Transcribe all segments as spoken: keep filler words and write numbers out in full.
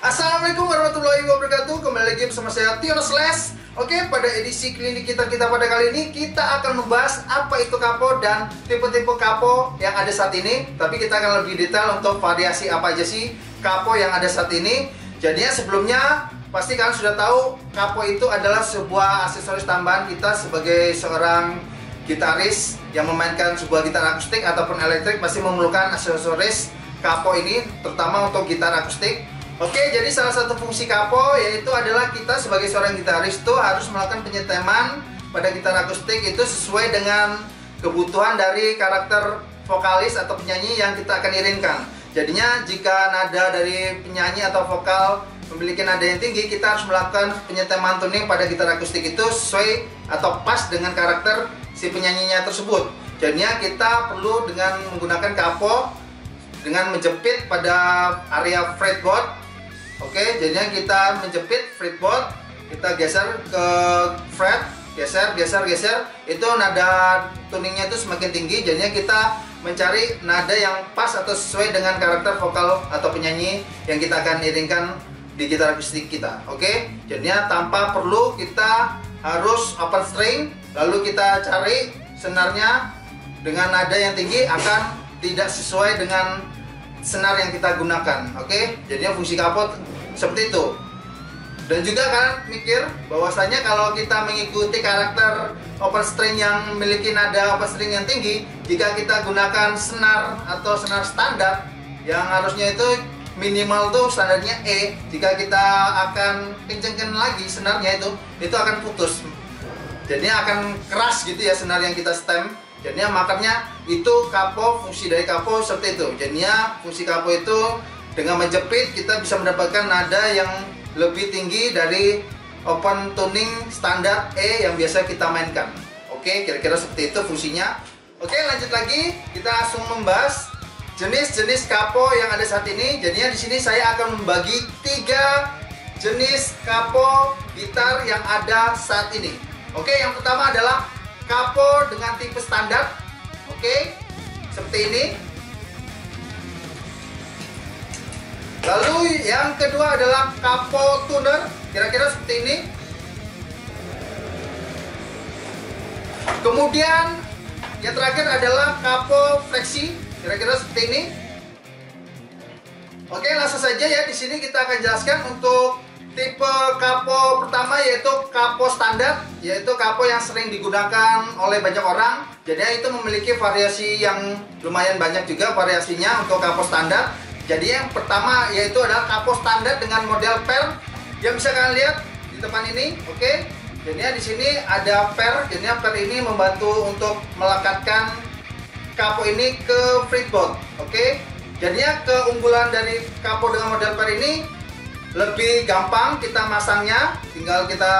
Assalamualaikum warahmatullahi wabarakatuh. Kembali lagi bersama saya Tio Slash. Oke, pada edisi klinik kita kita pada kali ini kita akan membahas apa itu kapo dan tipe-tipe kapo yang ada saat ini. Tapi kita akan lebih detail untuk variasi apa aja sih kapo yang ada saat ini. Jadinya sebelumnya pasti kalian sudah tahu kapo itu adalah sebuah aksesoris tambahan kita sebagai seorang gitaris yang memainkan sebuah gitar akustik ataupun elektrik, pasti memerlukan aksesoris kapo ini, terutama untuk gitar akustik. Oke, jadi salah satu fungsi kapo yaitu adalah kita sebagai seorang gitaris itu harus melakukan penyeteman pada gitar akustik itu sesuai dengan kebutuhan dari karakter vokalis atau penyanyi yang kita akan iringkan. Jadinya jika nada dari penyanyi atau vokal memiliki nada yang tinggi, kita harus melakukan penyeteman tuning pada gitar akustik itu sesuai atau pas dengan karakter si penyanyinya tersebut. Jadinya kita perlu dengan menggunakan kapo dengan menjepit pada area fretboard. Oke, jadinya kita menjepit fretboard, kita geser ke fret, geser, geser, geser. Itu nada tuningnya itu semakin tinggi. Jadinya kita mencari nada yang pas atau sesuai dengan karakter vokal atau penyanyi yang kita akan iringkan di gitar akustik kita. Oke, jadinya tanpa perlu kita harus open string, lalu kita cari senarnya dengan nada yang tinggi akan tidak sesuai dengan senar yang kita gunakan. Oke, jadinya fungsi kapo seperti itu. Dan juga kalian mikir bahwasanya kalau kita mengikuti karakter open string yang memiliki nada open string yang tinggi, jika kita gunakan senar atau senar standar yang harusnya itu minimal tuh standarnya E, jika kita akan kencengkan lagi senarnya itu itu akan putus. Jadinya akan keras gitu ya senar yang kita stem. Jadinya makanya itu kapo, fungsi dari kapo seperti itu. Jadinya fungsi kapo itu dengan menjepit kita bisa mendapatkan nada yang lebih tinggi dari open tuning standar E yang biasa kita mainkan. Oke, kira-kira seperti itu fungsinya. Oke, lanjut lagi, kita langsung membahas jenis-jenis kapo yang ada saat ini. Jadinya di sini saya akan membagi tiga jenis kapo gitar yang ada saat ini. Oke, yang pertama adalah kapo dengan tipe standar. Oke, seperti ini. Lalu yang kedua adalah kapo tuner, kira-kira seperti ini. Kemudian yang terakhir adalah kapo fleksi, kira-kira seperti ini. Oke, langsung saja ya, di sini kita akan jelaskan untuk tipe kapo pertama, yaitu kapo standar, yaitu kapo yang sering digunakan oleh banyak orang. Jadi itu memiliki variasi yang lumayan banyak juga variasinya untuk kapo standar. Jadi yang pertama yaitu adalah kapo standar dengan model per yang bisa kalian lihat di depan ini. Oke, jadinya di sini ada per. Jadinya per ini membantu untuk melekatkan kapo ini ke fretboard. Oke, jadinya keunggulan dari kapo dengan model per ini lebih gampang kita masangnya, tinggal kita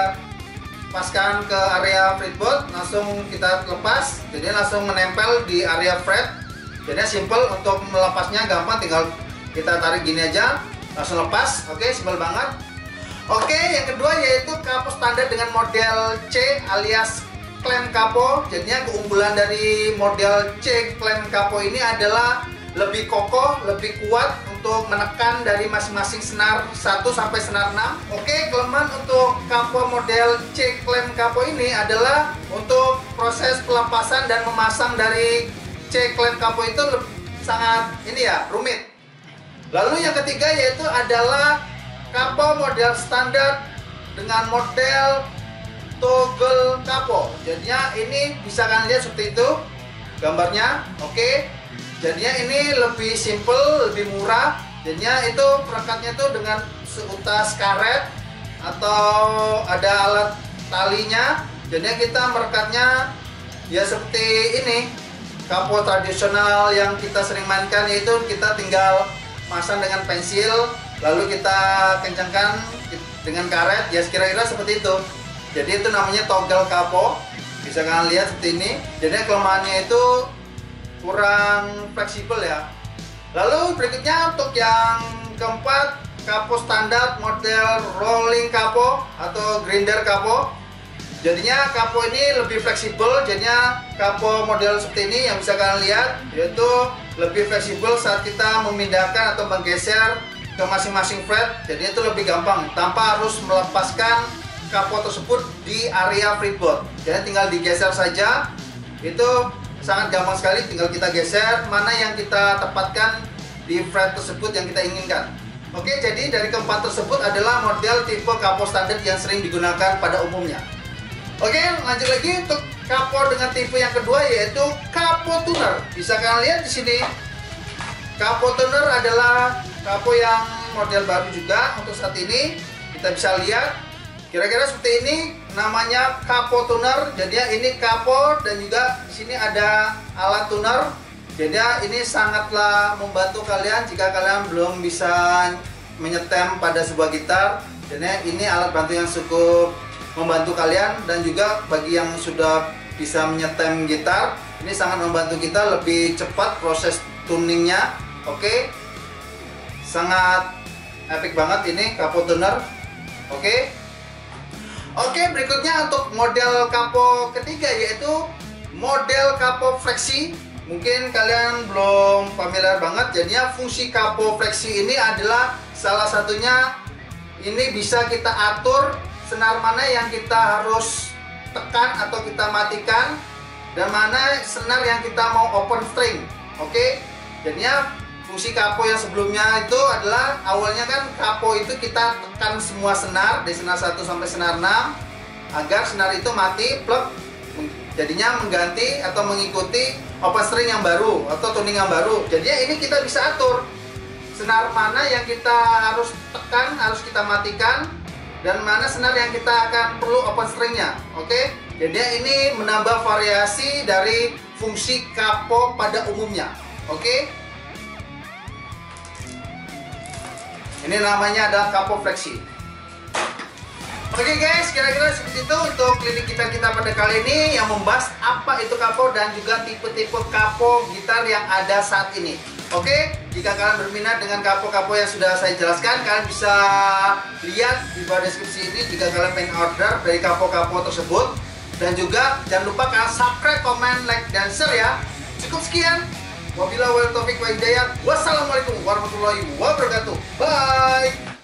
paskan ke area fretboard, langsung kita lepas, jadi langsung menempel di area fret. Jadi simple untuk melepasnya, gampang, tinggal kita tarik gini aja, langsung lepas. Oke, simpel banget. Oke, yang kedua yaitu kapo standar dengan model C alias klem kapo. Jadinya keunggulan dari model C klem kapo ini adalah lebih kokoh, lebih kuat untuk menekan dari masing-masing senar satu sampai senar enam. Oke, kelemahan untuk kapo model C klem kapo ini adalah untuk proses pelepasan dan memasang dari C klem kapo itu sangat ini ya, rumit. Lalu yang ketiga yaitu adalah kapo model standar dengan model toggle kapo. Jadinya ini bisa kalian lihat seperti itu gambarnya. Oke, jadinya ini lebih simple, lebih murah. Jadinya itu perekatnya itu dengan seutas karet atau ada alat talinya. Jadinya kita merekatnya ya seperti ini. Kapo tradisional yang kita sering mainkan yaitu kita tinggal masang dengan pensil, lalu kita kencangkan dengan karet, ya kira-kira seperti itu. Jadi itu namanya toggle kapo, bisa kalian lihat seperti ini. Jadi kelemahannya itu kurang fleksibel ya. Lalu berikutnya untuk yang keempat, kapo standar model rolling kapo atau grinder kapo. Jadinya kapo ini lebih fleksibel. Jadinya kapo model seperti ini yang bisa kalian lihat, yaitu lebih fleksibel saat kita memindahkan atau menggeser ke masing-masing fret, jadi itu lebih gampang tanpa harus melepaskan kapot tersebut di area fretboard. Jadi tinggal digeser saja, itu sangat gampang sekali. Tinggal kita geser mana yang kita tepatkan di fret tersebut yang kita inginkan. Oke, jadi dari keempat tersebut adalah model tipe kapot standar yang sering digunakan pada umumnya. Oke, lanjut lagi untuk kapot dengan tipe yang kedua, yaitu kapot tuner. Bisa kalian lihat di sini, kapot tuner adalah kapot yang model baru juga untuk saat ini. Kita bisa lihat kira-kira seperti ini, namanya kapot tuner. Jadi ini kapot dan juga di sini ada alat tuner. Jadi ini sangatlah membantu kalian jika kalian belum bisa menyetem pada sebuah gitar. Jadi ini alat bantu yang cukup membantu kalian, dan juga bagi yang sudah bisa menyetem gitar, ini sangat membantu kita lebih cepat proses tuningnya. Oke, sangat epic banget ini kapot tuner. Oke, oke berikutnya untuk model kapot ketiga, yaitu model kapot fleksi. Mungkin kalian belum familiar banget. Jadinya fungsi kapot fleksi ini adalah salah satunya, ini bisa kita atur senar mana yang kita harus tekan atau kita matikan, dan mana senar yang kita mau open string. Oke, jadinya fungsi kapo yang sebelumnya itu adalah, awalnya kan kapo itu kita tekan semua senar dari senar satu sampai senar enam agar senar itu mati, plug, jadinya mengganti atau mengikuti open string yang baru atau tuning yang baru. Jadinya ini kita bisa atur senar mana yang kita harus tekan, harus kita matikan, dan mana senar yang kita akan perlu open stringnya. Oke, jadi ini menambah variasi dari fungsi kapo pada umumnya. Oke, ini namanya adalah kapo fleksi. Oke guys, kira-kira seperti itu untuk klinik gitar kita pada kali ini yang membahas apa itu kapo dan juga tipe-tipe kapo gitar yang ada saat ini. Oke, jika kalian berminat dengan kapo-kapo yang sudah saya jelaskan, kalian bisa lihat di bawah deskripsi ini jika kalian pengen order dari kapo-kapo tersebut. Dan juga jangan lupa kalian subscribe, komen, like, dan share ya. Cukup sekian. Wabillahi wal taufiq wal hidayah. Wassalamualaikum warahmatullahi wabarakatuh. Bye.